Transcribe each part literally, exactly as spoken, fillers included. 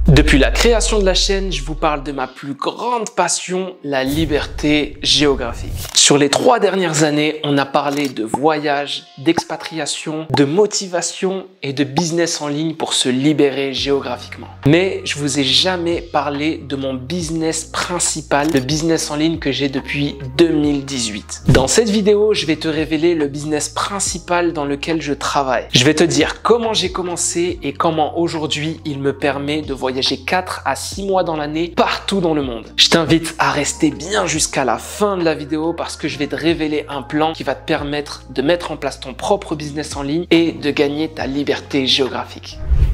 Depuis la création de la chaîne, je vous parle de ma plus grande passion, la liberté géographique. Sur les trois dernières années, on a parlé de voyage, d'expatriation, de motivation et de business en ligne pour se libérer géographiquement. Mais je vous ai jamais parlé de mon business principal, le business en ligne que j'ai depuis deux mille dix-huit. Dans cette vidéo, je vais te révéler le business principal dans lequel je travaille. Je vais te dire comment j'ai commencé et comment aujourd'hui il me permet de voyager quatre à six mois dans l'année partout dans le monde. Je t'invite à rester bien jusqu'à la fin de la vidéo parce que je vais te révéler un plan qui va te permettre de mettre en place ton propre business en ligne et de gagner ta liberté géographique.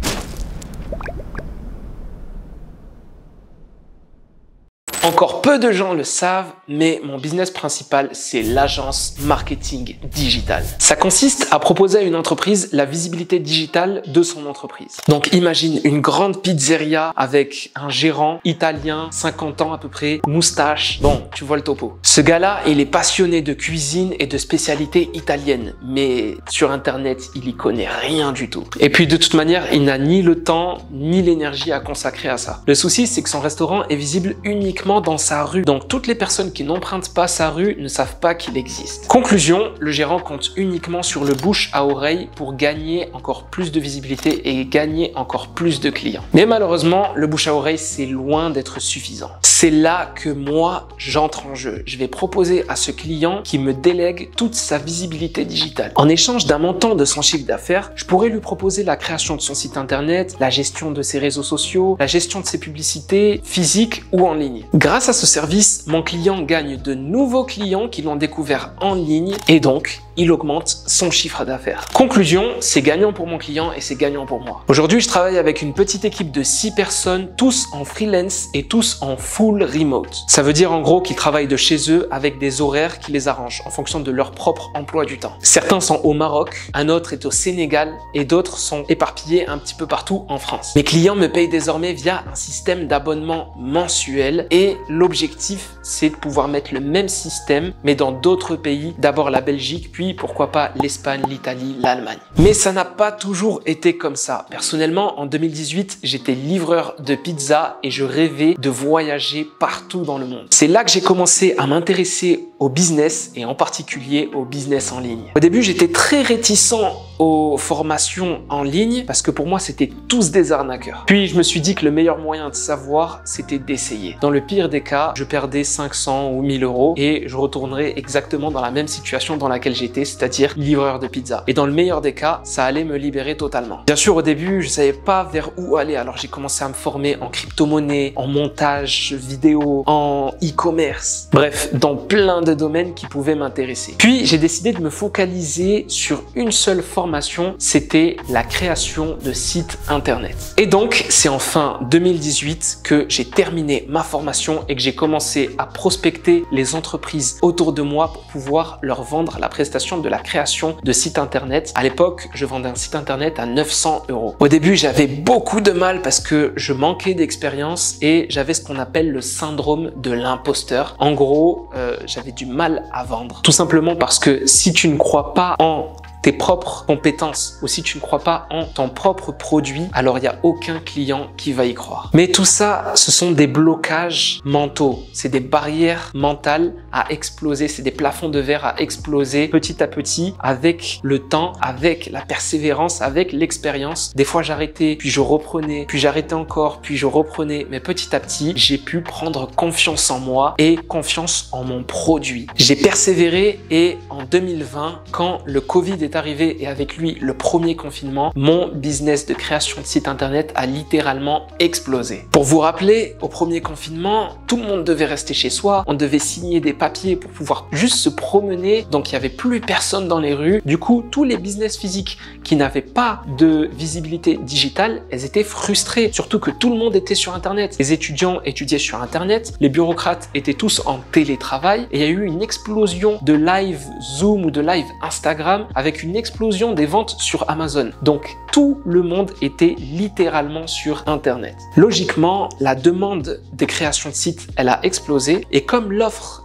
Encore peu de gens le savent, mais mon business principal, c'est l'agence marketing digital. Ça consiste à proposer à une entreprise la visibilité digitale de son entreprise. Donc imagine une grande pizzeria avec un gérant italien, cinquante ans à peu près, moustache. Bon, tu vois le topo. Ce gars-là, il est passionné de cuisine et de spécialités italiennes, mais sur Internet, il y connaît rien du tout. Et puis de toute manière, il n'a ni le temps, ni l'énergie à consacrer à ça. Le souci, c'est que son restaurant est visible uniquement dans sa rue. Donc toutes les personnes qui n'empruntent pas sa rue ne savent pas qu'il existe. Conclusion, le gérant compte uniquement sur le bouche à oreille pour gagner encore plus de visibilité et gagner encore plus de clients. Mais malheureusement, le bouche à oreille, c'est loin d'être suffisant. C'est là que moi, j'entre en jeu. Je vais proposer à ce client qui me délègue toute sa visibilité digitale. En échange d'un montant de son chiffre d'affaires, je pourrais lui proposer la création de son site internet, la gestion de ses réseaux sociaux, la gestion de ses publicités physiques ou en ligne. Grâce à ce service, mon client gagne de nouveaux clients qui l'ont découvert en ligne et donc il augmente son chiffre d'affaires. Conclusion, c'est gagnant pour mon client et c'est gagnant pour moi. Aujourd'hui, je travaille avec une petite équipe de six personnes, tous en freelance et tous en full remote. Ça veut dire en gros qu'ils travaillent de chez eux avec des horaires qui les arrangent en fonction de leur propre emploi du temps. Certains sont au Maroc, un autre est au Sénégal et d'autres sont éparpillés un petit peu partout en France. Mes clients me payent désormais via un système d'abonnement mensuel et l'objectif, c'est de pouvoir mettre le même système mais dans d'autres pays, d'abord la Belgique, puis pourquoi pas l'Espagne, l'Italie, l'Allemagne. Mais ça n'a pas toujours été comme ça. Personnellement, en deux mille dix-huit, j'étais livreur de pizza et je rêvais de voyager partout dans le monde. C'est là que j'ai commencé à m'intéresser au business et en particulier au business en ligne. Au début, j'étais très réticent aux formations en ligne parce que pour moi, c'était tous des arnaqueurs. Puis, je me suis dit que le meilleur moyen de savoir, c'était d'essayer. Dans le pire des cas, je perdais cinq cents ou mille euros et je retournerais exactement dans la même situation dans laquelle j'étais, c'est-à-dire livreur de pizza. Et dans le meilleur des cas, ça allait me libérer totalement. Bien sûr, au début, je savais pas vers où aller, alors j'ai commencé à me former en crypto-monnaie, en montage vidéo, en e-commerce, bref, dans plein de domaines qui pouvaient m'intéresser. Puis, j'ai décidé de me focaliser sur une seule formation, c'était la création de sites internet. Et donc, c'est en fin deux mille dix-huit que j'ai terminé ma formation et que j'ai commencé à prospecter les entreprises autour de moi pour pouvoir leur vendre la prestation de la création de sites internet. À l'époque, je vendais un site internet à neuf cents euros. Au début, j'avais beaucoup de mal parce que je manquais d'expérience et j'avais ce qu'on appelle le syndrome de l'imposteur. En gros, euh, j'avais du mal à vendre. Tout simplement parce que si tu ne crois pas en tes propres compétences ou si tu ne crois pas en ton propre produit, alors il n'y a aucun client qui va y croire. Mais tout ça, ce sont des blocages mentaux. C'est des barrières mentales à exploser. C'est des plafonds de verre à exploser petit à petit avec le temps, avec la persévérance, avec l'expérience. Des fois, j'arrêtais, puis je reprenais, puis j'arrêtais encore, puis je reprenais. Mais petit à petit, j'ai pu prendre confiance en moi et confiance en mon produit. J'ai persévéré et en deux mille vingt, quand le Covid est arrivé et avec lui le premier confinement, mon business de création de site internet a littéralement explosé. Pour vous rappeler, au premier confinement, tout le monde devait rester chez soi, on devait signer des papiers pour pouvoir juste se promener, donc il n'y avait plus personne dans les rues. Du coup, tous les business physiques qui n'avaient pas de visibilité digitale, elles étaient frustrées, surtout que tout le monde était sur internet. Les étudiants étudiaient sur internet, les bureaucrates étaient tous en télétravail et il y a eu une explosion de live Zoom ou de live Instagram avec une explosion des ventes sur Amazon. Donc, tout le monde était littéralement sur Internet. Logiquement, la demande des créations de sites, elle a explosé et comme l'offre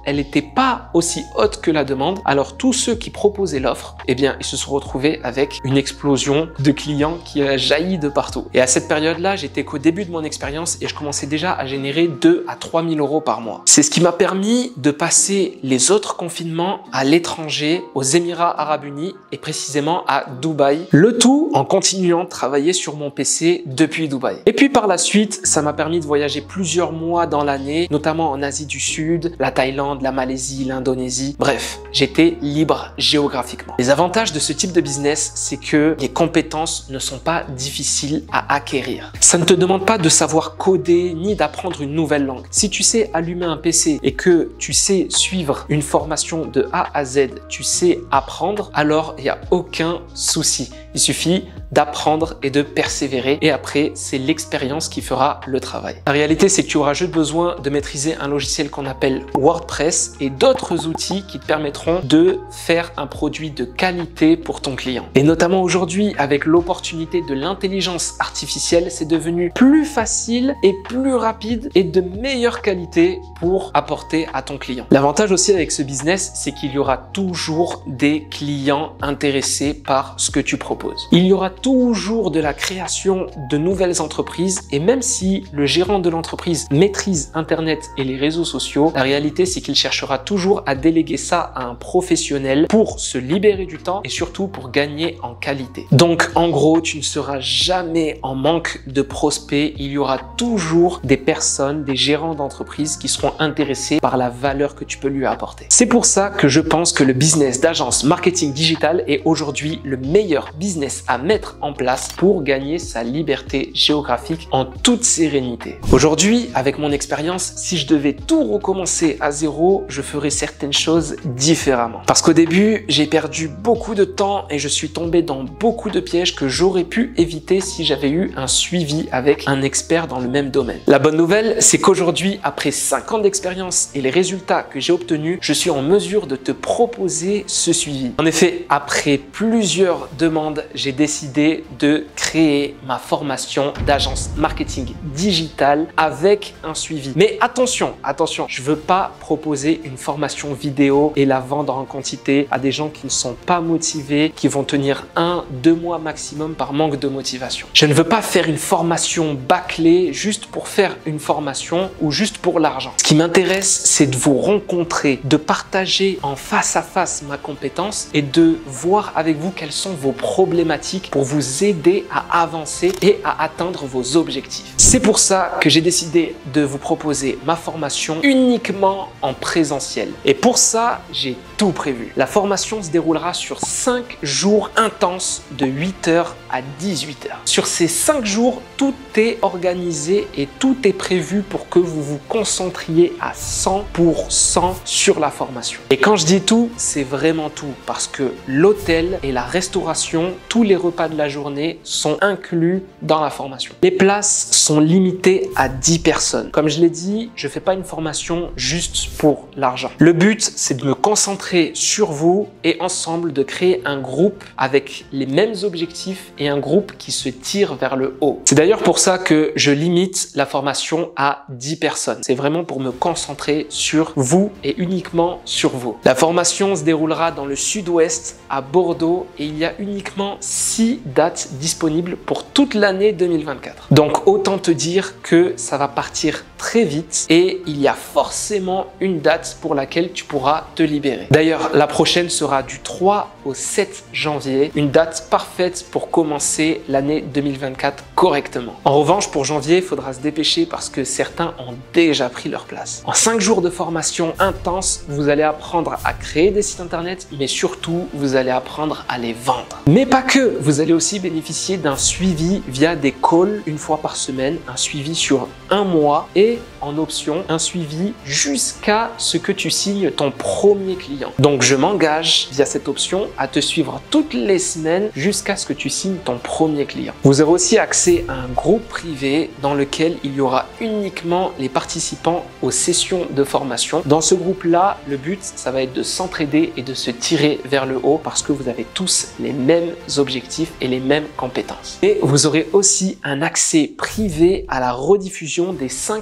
elle n'était pas aussi haute que la demande. Alors tous ceux qui proposaient l'offre, eh bien, ils se sont retrouvés avec une explosion de clients qui a jailli de partout. Et à cette période-là, j'étais qu'au début de mon expérience et je commençais déjà à générer deux à trois mille euros par mois. C'est ce qui m'a permis de passer les autres confinements à l'étranger, aux Émirats Arabes Unis et précisément à Dubaï. Le tout en continuant de travailler sur mon P C depuis Dubaï. Et puis par la suite, ça m'a permis de voyager plusieurs mois dans l'année, notamment en Asie du Sud, la Thaïlande, la Malaisie, l'Indonésie. Bref, j'étais libre géographiquement. Les avantages de ce type de business, c'est que les compétences ne sont pas difficiles à acquérir. Ça ne te demande pas de savoir coder ni d'apprendre une nouvelle langue. Si tu sais allumer un P C et que tu sais suivre une formation de A à Z, tu sais apprendre, alors il n'y a aucun souci. Il suffit d'apprendre et de persévérer et après, c'est l'expérience qui fera le travail. La réalité, c'est que tu auras juste besoin de maîtriser un logiciel qu'on appelle WordPress et d'autres outils qui te permettront de faire un produit de qualité pour ton client. Et notamment aujourd'hui, avec l'opportunité de l'intelligence artificielle, c'est devenu plus facile et plus rapide et de meilleure qualité pour apporter à ton client. L'avantage aussi avec ce business, c'est qu'il y aura toujours des clients intéressés par ce que tu proposes. Il y aura toujours de la création de nouvelles entreprises et même si le gérant de l'entreprise maîtrise Internet et les réseaux sociaux, la réalité c'est qu'il cherchera toujours à déléguer ça à un professionnel pour se libérer du temps et surtout pour gagner en qualité. Donc en gros, tu ne seras jamais en manque de prospects. Il y aura toujours des personnes, des gérants d'entreprise qui seront intéressés par la valeur que tu peux lui apporter. C'est pour ça que je pense que le business d'agence marketing digital est aujourd'hui le meilleur business à mettre en place pour gagner sa liberté géographique en toute sérénité. Aujourd'hui, avec mon expérience, si je devais tout recommencer à zéro, je ferais certaines choses différemment. Parce qu'au début, j'ai perdu beaucoup de temps et je suis tombé dans beaucoup de pièges que j'aurais pu éviter si j'avais eu un suivi avec un expert dans le même domaine. La bonne nouvelle, c'est qu'aujourd'hui, après cinq ans d'expérience et les résultats que j'ai obtenus, je suis en mesure de te proposer ce suivi. En effet, après plusieurs demandes, j'ai décidé de créer ma formation d'agence marketing digital avec un suivi. Mais attention, attention, je ne veux pas proposer une formation vidéo et la vendre en quantité à des gens qui ne sont pas motivés, qui vont tenir un, deux mois maximum par manque de motivation. Je ne veux pas faire une formation bâclée juste pour faire une formation ou juste pour l'argent. Ce qui m'intéresse, c'est de vous rencontrer, de partager en face à face ma compétence et de voir avec vous quelles sont vos problématiques pour vous aider à avancer et à atteindre vos objectifs. C'est pour ça que j'ai décidé de vous proposer ma formation uniquement en présentiel. Et pour ça, j'ai tout prévu. La formation se déroulera sur cinq jours intenses de huit heures à dix-huit heures. Sur ces cinq jours, tout est organisé et tout est prévu pour que vous vous concentriez à cent pour cent sur la formation. Et quand je dis tout, c'est vraiment tout parce que l'hôtel et la restauration, tous les repas de la journée sont inclus dans la formation. Les places sont limitées à dix personnes. Comme je l'ai dit, je ne fais pas une formation juste pour l'argent. Le but, c'est de me concentrer sur vous et ensemble de créer un groupe avec les mêmes objectifs et un groupe qui se tire vers le haut. C'est d'ailleurs pour ça que je limite la formation à dix personnes. C'est vraiment pour me concentrer sur vous et uniquement sur vous. La formation se déroulera dans le sud-ouest à Bordeaux et il y a uniquement six dates disponibles pour toute l'année deux mille vingt-quatre. Donc autant te dire que ça va partir très vite et il y a forcément une date pour laquelle tu pourras te libérer. D'ailleurs, la prochaine sera du trois au sept janvier, une date parfaite pour commencer l'année deux mille vingt-quatre correctement. En revanche, pour janvier, il faudra se dépêcher parce que certains ont déjà pris leur place. En cinq jours de formation intense, vous allez apprendre à créer des sites internet, mais surtout, vous allez apprendre à les vendre. Mais pas que, vous allez aussi bénéficier d'un suivi via des calls une fois par semaine, un suivi sur un mois et en option, un suivi jusqu'à ce que tu signes ton premier client. Donc, je m'engage via cette option à te suivre toutes les semaines jusqu'à ce que tu signes ton premier client. Vous aurez aussi accès à un groupe privé dans lequel il y aura uniquement les participants aux sessions de formation. Dans ce groupe-là, le but, ça va être de s'entraider et de se tirer vers le haut parce que vous avez tous les mêmes objectifs et les mêmes compétences. Et vous aurez aussi un accès privé à la rediffusion des cinq jours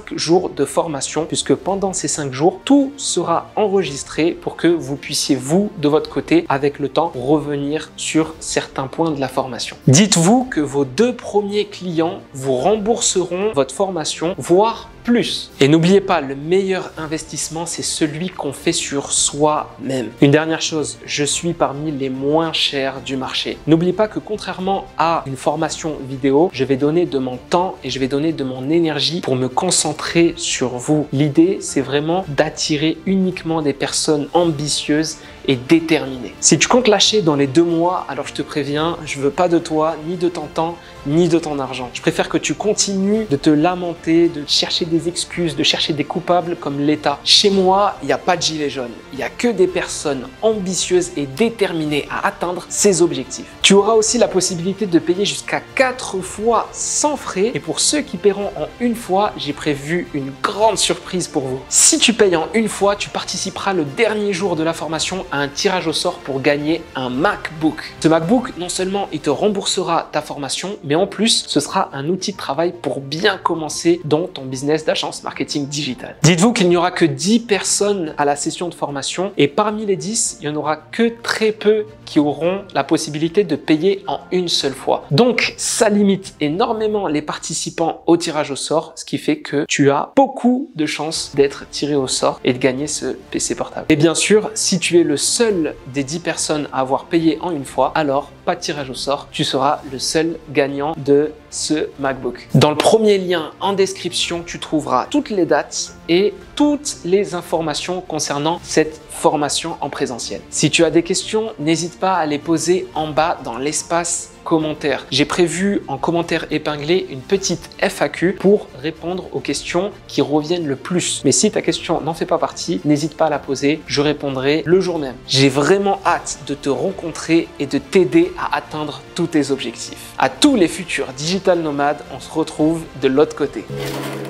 jours de formation puisque pendant ces cinq jours, tout sera enregistré pour que vous puissiez, vous, de votre côté, avec le temps, revenir sur certains points de la formation. Dites-vous que vos deux premiers clients vous rembourseront votre formation, voire plus. Et n'oubliez pas, le meilleur investissement, c'est celui qu'on fait sur soi-même. Une dernière chose, je suis parmi les moins chers du marché. N'oubliez pas que contrairement à une formation vidéo, je vais donner de mon temps et je vais donner de mon énergie pour me concentrer sur vous. L'idée, c'est vraiment d'attirer uniquement des personnes ambitieuses et déterminées. Si tu comptes lâcher dans les deux mois, alors je te préviens, je veux pas de toi, ni de ton temps, ni de ton argent. Je préfère que tu continues de te lamenter, de chercher des excuses, de chercher des coupables comme l'État. Chez moi, il n'y a pas de gilet jaune. Il n'y a que des personnes ambitieuses et déterminées à atteindre ces objectifs. Tu auras aussi la possibilité de payer jusqu'à quatre fois sans frais. Et pour ceux qui paieront en une fois, j'ai prévu une grande surprise pour vous. Si tu payes en une fois, tu participeras le dernier jour de la formation à un tirage au sort pour gagner un MacBook. Ce MacBook, non seulement il te remboursera ta formation, mais en plus, ce sera un outil de travail pour bien commencer dans ton business d'agence marketing digital. Dites-vous qu'il n'y aura que dix personnes à la session de formation et parmi les dix, il n'y en aura que très peu qui auront la possibilité de payer en une seule fois. Donc, ça limite énormément les participants au tirage au sort, ce qui fait que tu as beaucoup de chances d'être tiré au sort et de gagner ce P C portable. Et bien sûr, si tu es le seul des dix personnes à avoir payé en une fois, alors pas de tirage au sort, tu seras le seul gagnant de ce MacBook. Dans le premier lien en description, tu trouveras toutes les dates et toutes les informations concernant cette formation en présentiel. Si tu as des questions, n'hésite pas à les poser en bas dans l'espace commentaire. J'ai prévu en commentaire épinglé une petite F A Q pour répondre aux questions qui reviennent le plus. Mais si ta question n'en fait pas partie, n'hésite pas à la poser, je répondrai le jour même. J'ai vraiment hâte de te rencontrer et de t'aider à atteindre tous tes objectifs. À tous les futurs digital nomades, on se retrouve de l'autre côté.